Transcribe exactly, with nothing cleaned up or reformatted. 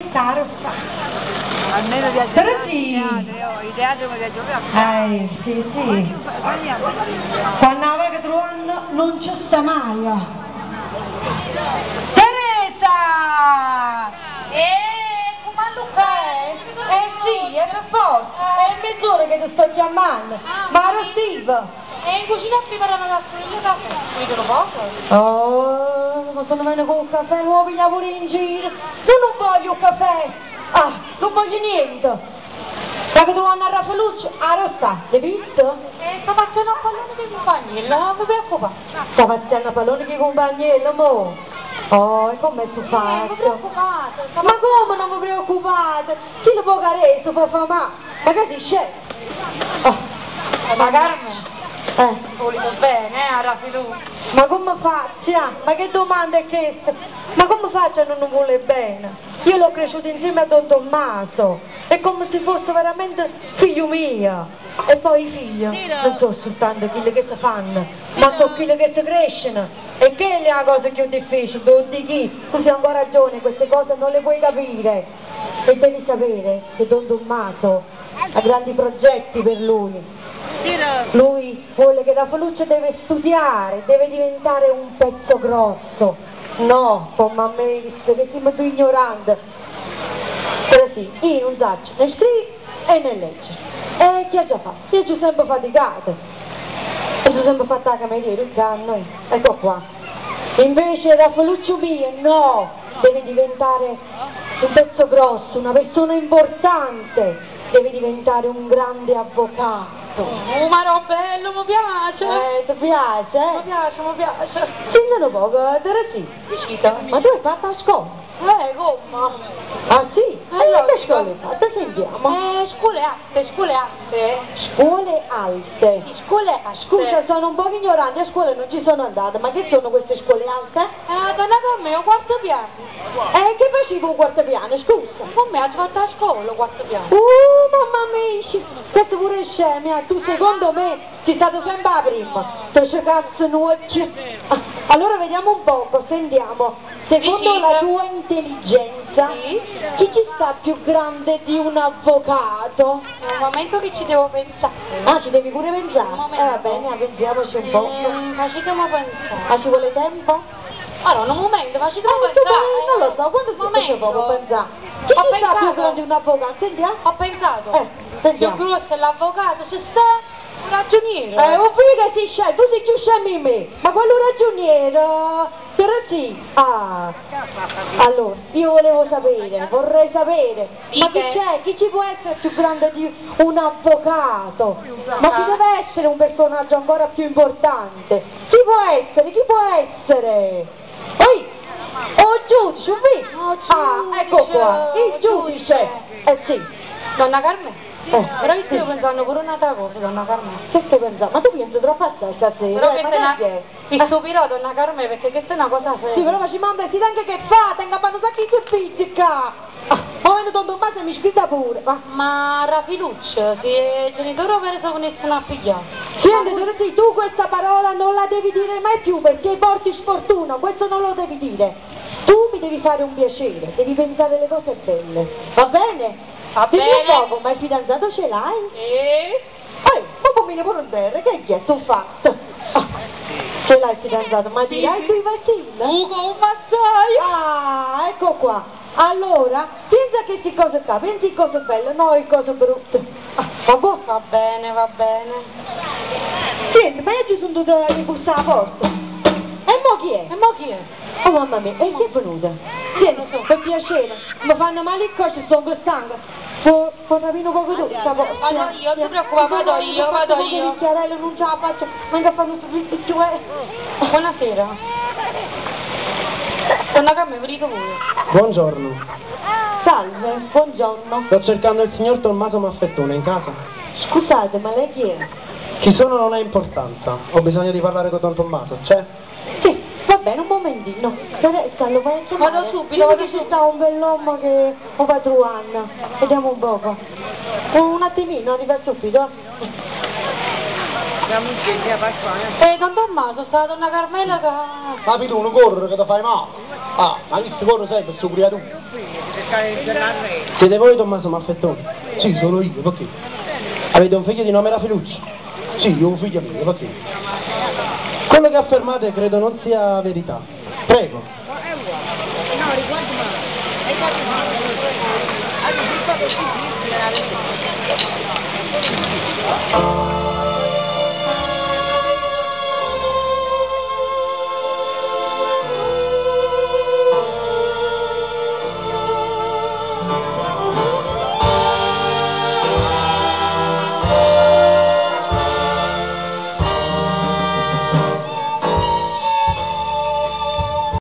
caro sta. Almeno viaggio Però a sì. teatro, i teatri mi viaggio a fare. Eh, sì, sì. Quando la vaga trovando non ci sta mai. Teresa! Eh, come a Luca? Eh, eh sì, è per forza. È mezz'ora che ti sto chiamando. Ma Steve? E in cucina a preparare la io caffè. Vedono poco? Oh, ma sono venuto con il caffè, nuovi lavori in giro. Io non voglio il caffè. Ah, non voglio niente. Ma che devo andare a Raffaelluccio? Ah, lo sta, l'hai visto? Eh, sto facendo un pallone di compagnia, non mi preoccupa. Sta facendo a pallone di compagnello, mo? Oh, e com'è tu Non mi fatto? preoccupate. Ma come non vi preoccupate? Chi lo può fare? Si può fare male? Magari c'è. Oh, Ma Carmen? Eh. Volete bene, eh, a Raffaelluccio. Ma come faccia? Ma che domanda è questa? Ma come faccia a non vuole bene? Io l'ho cresciuto insieme a Don Tommaso, è come se fosse veramente figlio mio. E poi i figli non sono soltanto quelli che si fanno, ma sono quelli che si crescono. E che è la cosa più difficile, tu di chi? Tu hai ancora ragione, queste cose non le puoi capire. E devi sapere che Don Tommaso ha grandi progetti per lui. Lui vuole che Raffaelluccio deve studiare, deve diventare un pezzo grosso. No, come a me, che siamo più ignoranti. Però sì, io non so né scrivere e né leggere. E chi ha già fatto? Io ci ho sempre faticato. E ci ho sempre fatto la cameriera, il canno. Ecco qua. Invece Raffaelluccio mio, no, deve diventare un pezzo grosso, una persona importante. Deve diventare un grande avvocato. Oh, ma no, bello, mi piace. Eh, ti piace? Mi piace, mi piace. Senti un poco, Teresi. Ma tu hai fatto a scuola? Eh, come? Ah sì? E Allora, che scuola hai fatto? Sentiamo. Eh, scuole alte, scuole alte. Scuole alte. Sì, scuole alte. Scusa, sono un po' ignorante, a scuola non ci sono andata, ma che sono queste scuole alte? Eh, donna con me, un quarto piano. Eh, che facevo un quarto piano, scusa? Con me ha fatto a scuola, un quarto piano. Uh, mamma mia, questo pure è scema, tu secondo me sei stato sempre la prima. Tu ci cazzo nuoci. Ah, allora vediamo un poco, sentiamo. Secondo Sì, la sì. tua intelligenza, Sì. chi ci sta più grande di un avvocato? È un momento che ci devo pensare. Ah, ci devi pure pensare? Un Eh, momento. va bene, pensiamoci un po'. Eh, facetemi pensare. Ah, ci vuole tempo? Allora, un momento, facetemi Ah, tu pensare. vuoi- non lo so, quando si Momento. faceva poco pensare? Chi Ho ci sta pensato. più grande di un avvocato? Sentiamo. Ho pensato. Eh, sentiamo. Più grosso è l'avvocato, se sta un ragioniere. Eh, un figlio che si sceglie, tu sei più scemo di me, ma quello ragioniere, però sì. Ah, allora, io volevo sapere, vorrei sapere, ma chi Dite. c'è? Chi ci può essere più grande di un avvocato? Ma chi deve essere un personaggio ancora più importante? Chi può essere? Chi può essere? Ehi! Oh, giudice, un visto? Oh, Ah, ecco qua, il giudice, giudice. Eh sì. Donna Carmen? Eh, Però io sì. sto pensando pure un'altra cosa, donna Carmen. Che stai pensando? Ma tu pensi troppo assai stasera? Però eh, che ma se una... che è? Mi stupirò, donna Carmen, perché questa è una cosa seria. Sì, però facciamo un vestito anche che fa, tenga panno sacchi che pizzica. Ah, poi Don Tommaso mi scritta pure, va. Ma Raffaelluccio, se i genitori avessero nessuno a figliare. Senti, Dorothy, tu questa parola non la devi dire mai più perché porti sfortuna, questo non lo devi dire. Tu mi devi fare un piacere, devi pensare alle cose belle, va bene? Va Dimmi bene. un poco, ma il fidanzato ce l'hai? E... Ehi, ma come mi vuole bene, che è tu fatto? Ah, ce l'hai il fidanzato, ma dirai tu i vestiti? Ugo, un massaio! Ah, ecco qua. Allora, pensa che si cose qua, pensi in cose belle, no in cose brutte. Ah, va buono? Va bene, va bene. Senti, ma io ci sono dovuta ribussare alla porta. E mo chi è? E mo chi è? Oh mamma mia, e chi è venuta? Senti, per piacere, mi fanno male il coscio, sono per sangue. Può, può rapire un poco tu, sta porta. Vado io, non ti preoccupare, vado io, vado io. Chiarello, non ce la faccio, manca a fare un servizio, cioè. Buonasera. Donna Carmen, venite voi. Buongiorno, Salve, buongiorno. sto cercando il signor Tommaso Maffettone, in casa? Scusate, ma lei chi è? Chi sono non ha importanza, ho bisogno di parlare con Don Tommaso, c'è? Sì, va bene, un momentino. Teresa, lo vai a chiamare? Vado subito, Dimmi vado che ci subito. sta un bell'uomo che lo va trovando. Vediamo un poco. Un attimino, arriva subito. Siamo in Pasquale. Eh, Don Tommaso, sta la donna Carmela che... Capi tu, non correre che ti fai male. Ah, ma chi sicuro sei per suo creatura? Cercare di narrare. Siete voi Tommaso Maffettoni? Sì, sono io, perché? Avete un figlio di nome Rafelucci? Sì, io ho un figlio mio, perché? Quello che affermate credo non sia verità. Prego. No, riguardo male. Riguardo male. Allora, il fatto è che